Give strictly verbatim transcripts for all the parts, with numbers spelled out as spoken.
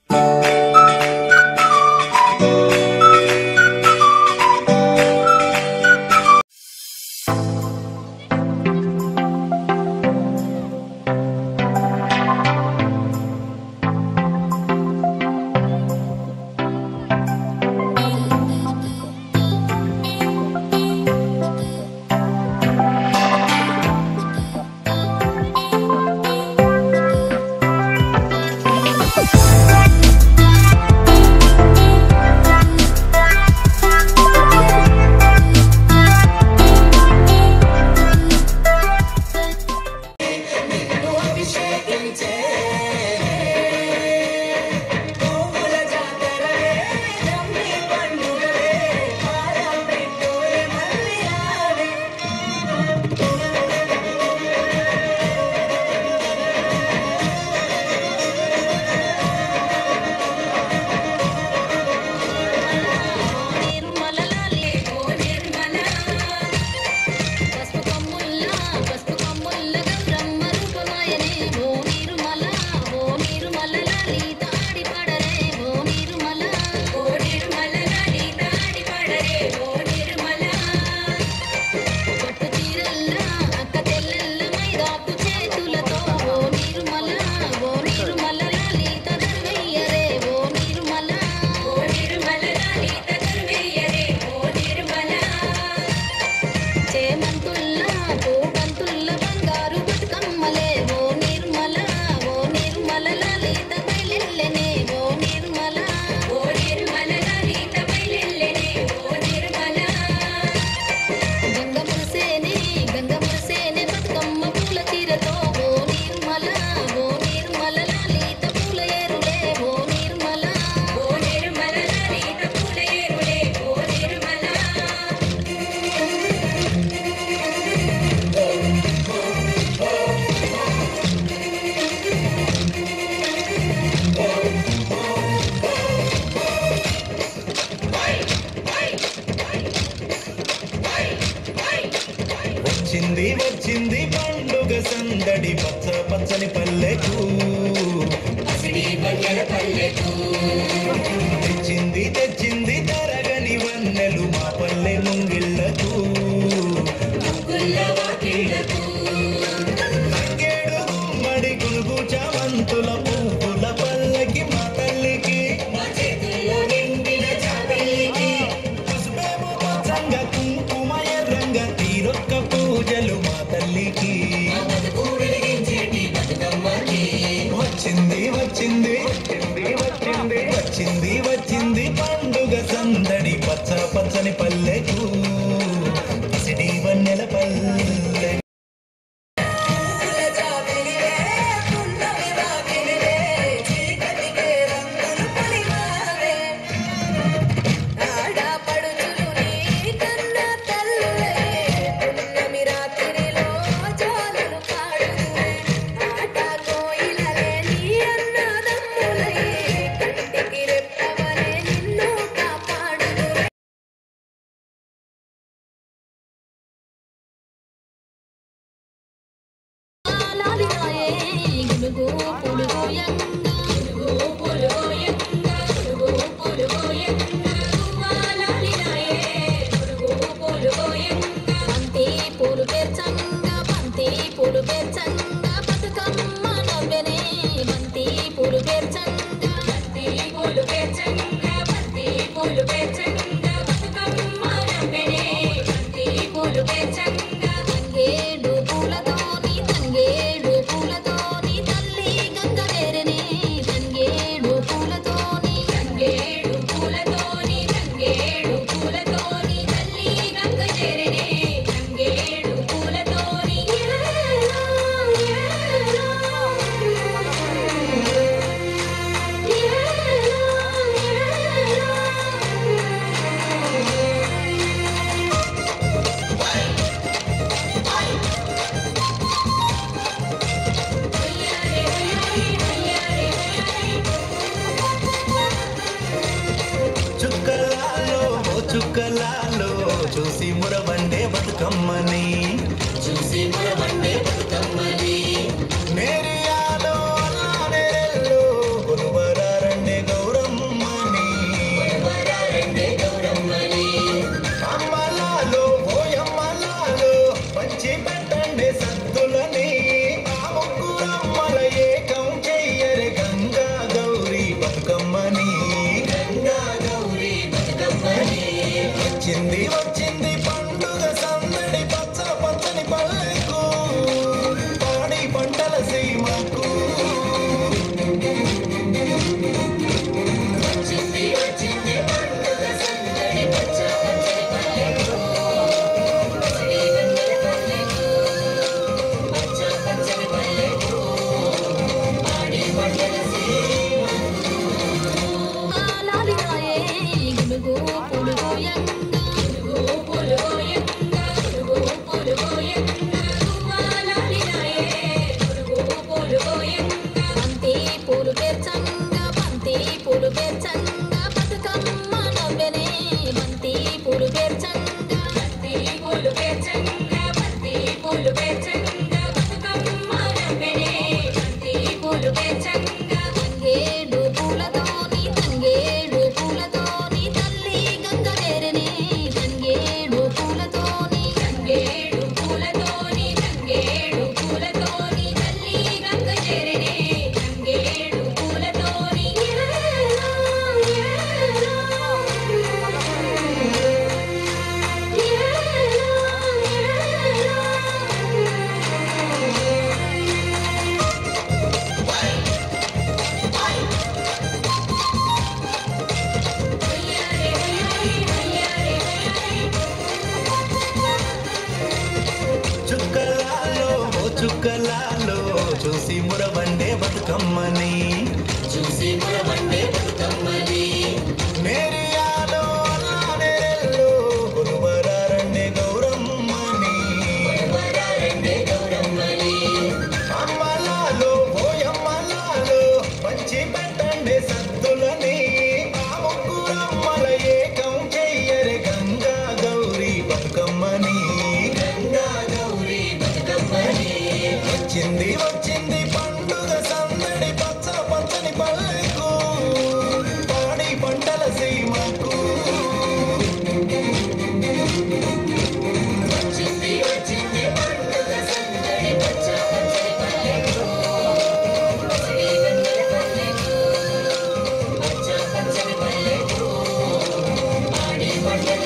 వచ్చింది వచ్చింది పండుగ సందడి పచ్చ పచ్చని పల్లెకు తెచ్చింది తెచ్చింది తరగని వన్నెలు మా పల్లె ముంగిళ్ళకు తంగేడు గుమ్మడి గునుగు చామంతుల పువ్వుల పల్లకి మా తల్లికి నిండిన చాపల్లికి పసుపేమో పచ్చంగా కుంకుమ ఎర్రంగా తీరొక్క పూజలు మా తల్లికి వచ్చింది వచ్చింది వచ్చింది వచ్చింది వచ్చింది పండుగ సందడి పచ్చ పచ్చని పల్లెకు పసిడి వన్నెల పల్లె చుక్కలాలో చూసి మురవండే బతుకమ్మని చూసి మురవండే బతుకమ్మని మేరియాలో నేరెల్లో కొనువరారండే నేరియాలో అల్లానేరెల్లో గురువరారండే గౌరమ్మని అమ్మలాలో పోయమ్మలాలో పంచి పెట్టండి సత్తులని ఆ ముగ్గురమ్మల ఏకం చెయ్యరే గంగా గౌరీ బతుకమ్మని వచ్చింది వచ్చింది పండుగ సందడి పచ్చ పచ్చని పల్లెకు పాడి పంటల సీమకు వచ్చింది వచ్చింది పండుగ సందడి పచ్చ పచ్చని పల్లెకు పచ్చ పచ్చని పల్లెకు పాడి పంటల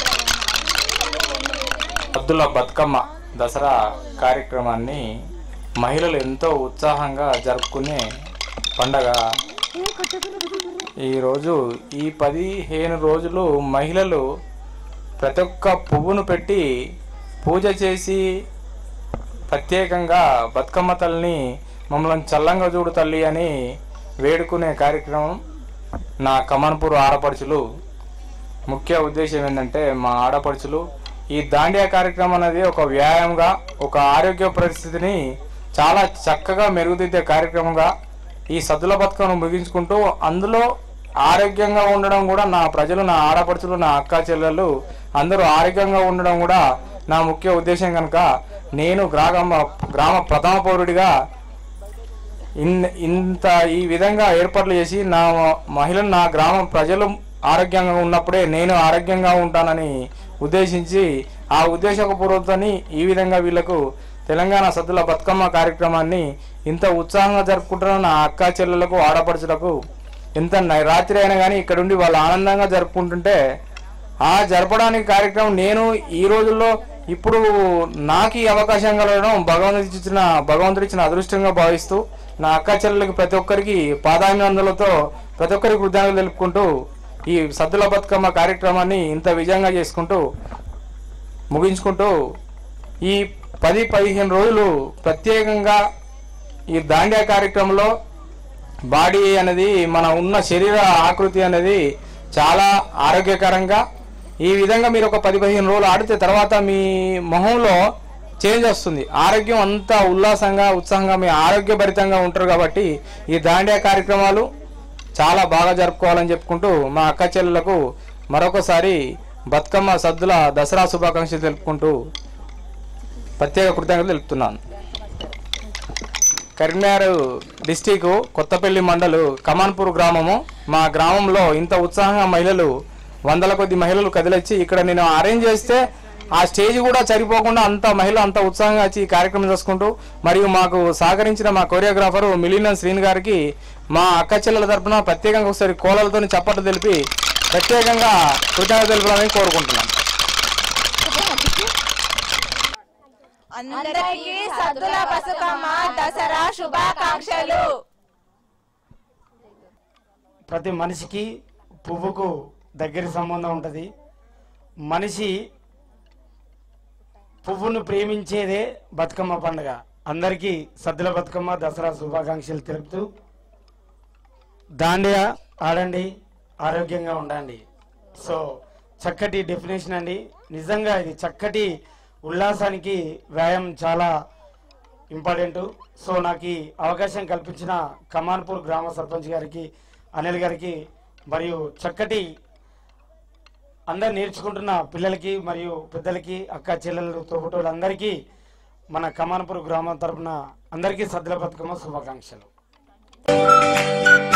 సద్దుల బతుకమ్మ దసరా కార్యక్రమాన్ని మహిళలు ఎంతో ఉత్సాహంగా జరుపుకునే పండగ ఈరోజు. ఈ పదిహేను రోజులు మహిళలు ప్రతి ఒక్క పువ్వును పెట్టి పూజ చేసి ప్రత్యేకంగా బతుకమ్మ తల్లిని మమ్మల్ని చల్లంగా చూడు తల్లి అని వేడుకునే కార్యక్రమం నా కమాన్పూర్ ఆడపడుచులు ముఖ్య ఉద్దేశం ఏంటంటే, మా ఆడపడుచులు ఈ దాండియా కార్యక్రమం అనేది ఒక వ్యాయామంగా, ఒక ఆరోగ్య పరిస్థితిని చాలా చక్కగా మెరుగుదిద్దే కార్యక్రమంగా ఈ సద్దుల బతుకమ్మను ముగించుకుంటూ అందులో ఆరోగ్యంగా ఉండడం కూడా నా ప్రజలు, నా ఆడపడుచులు, నా అక్క చెల్లెళ్ళు అందరూ ఆరోగ్యంగా ఉండడం కూడా నా ముఖ్య ఉద్దేశం కనుక నేను గ్రామ గ్రామ ప్రథమ పౌరుడిగా ఇన్ ఇంత ఈ విధంగా ఏర్పాట్లు చేసి నా మహిళలు, నా గ్రామం ప్రజలు ఆరోగ్యంగా ఉన్నప్పుడే నేను ఆరోగ్యంగా ఉంటానని ఉద్దేశించి ఆ ఉద్దేశపూర్వకతని ఈ విధంగా వీళ్లకు తెలంగాణ సద్దుల బతుకమ్మ కార్యక్రమాన్ని ఇంత ఉత్సాహంగా జరుపుకుంటున్న నా అక్క చెల్లెలకు, ఆడపడుచులకు ఎంత రాత్రి అయినా కానీ ఇక్కడ ఉండి వాళ్ళు ఆనందంగా జరుపుకుంటుంటే ఆ జరపడానికి కార్యక్రమం నేను ఈ రోజుల్లో ఇప్పుడు నాకు ఈ అవకాశం కలగడం భగవంతుడి ఇచ్చిన భగవంతుడి ఇచ్చిన అదృష్టంగా భావిస్తూ నా అక్క చెల్లెలకి ప్రతి ఒక్కరికి పాదాభినందనలతో ప్రతి ఒక్కరికి కృతజ్ఞతలు తెలుపుకుంటూ ఈ సద్దుల బతుకమ్మ కార్యక్రమాన్ని ఇంత విజయంగా చేసుకుంటూ ముగించుకుంటూ ఈ పది పదిహేను రోజులు ప్రత్యేకంగా ఈ దాండియా కార్యక్రమంలో బాడీ అనేది మన ఉన్న శరీర ఆకృతి అనేది చాలా ఆరోగ్యకరంగా ఈ విధంగా మీరు ఒక పది పదిహేను రోజులు ఆడితే తర్వాత మీ మొహంలో చేంజ్ వస్తుంది. ఆరోగ్యం అంతా ఉల్లాసంగా ఉత్సాహంగా మీ ఆరోగ్యభరితంగా ఉంటారు. కాబట్టి ఈ దాండియా కార్యక్రమాలు చాలా బాగా జరుపుకోవాలని చెప్పుకుంటూ మా అక్క చెల్లెలకు మరొకసారి బతుకమ్మ సద్దుల దసరా శుభాకాంక్షలు తెలుపుకుంటూ ప్రత్యేక కృతజ్ఞతలు తెలుపుతున్నాను. కరీంనగర్ డిస్టిక్ కొత్తపల్లి మండలు కమాన్పూర్ గ్రామము. మా గ్రామంలో ఇంత ఉత్సాహంగా మహిళలు వందల కొద్ది మహిళలు కదిలొచ్చి ఇక్కడ నేను అరేంజ్ చేస్తే ఆ స్టేజ్ కూడా సరిపోకుండా అంత మహిళలు అంత ఉత్సాహంగా వచ్చి ఈ కార్యక్రమం చేసుకుంటూ మరియు మాకు సహకరించిన మా కొరియోగ్రాఫర్ మిలియన్ శ్రీని గారికి మా అక్క చెల్లెల తరఫున ప్రత్యేకంగా ఒకసారి కోలలతో చప్పట్లు తెలిపి ప్రత్యేకంగా కృతజ్ఞతలు తెలుపాలని కోరుకుంటున్నాను. అందరికీ సద్దుల బతుకమ్మ దసరా శుభాకాంక్షలు. ప్రతి మనిషికి పువ్వుకు దగ్గరి సంబంధం ఉంటుంది. మనిషి పువ్వును ప్రేమించేదే బతుకమ్మ పండుగ. అందరికీ సద్దుల బతుకమ్మ దసరా శుభాకాంక్షలు తెలుపుతూ దాండియా ఆడండి, ఆరోగ్యంగా ఉండండి. సో చక్కటి డెఫినేషన్ అండి. నిజంగా ఇది చక్కటి ఉల్లాసానికి వ్యాయామం చాలా ఇంపార్టెంట్. సో నాకు ఈ అవకాశం కల్పించిన కమాన్పూర్ గ్రామ సర్పంచ్ గారికి, అనిల్ గారికి మరియు చక్కటి అందరు నేర్చుకుంటున్న పిల్లలకి మరియు పెద్దలకి, అక్క చెల్లెలు, తోబుటోళ్ళందరికీ మన కమాన్పూర్ గ్రామం తరఫున అందరికీ సద్దుల బతుకమ్మ శుభాకాంక్షలు.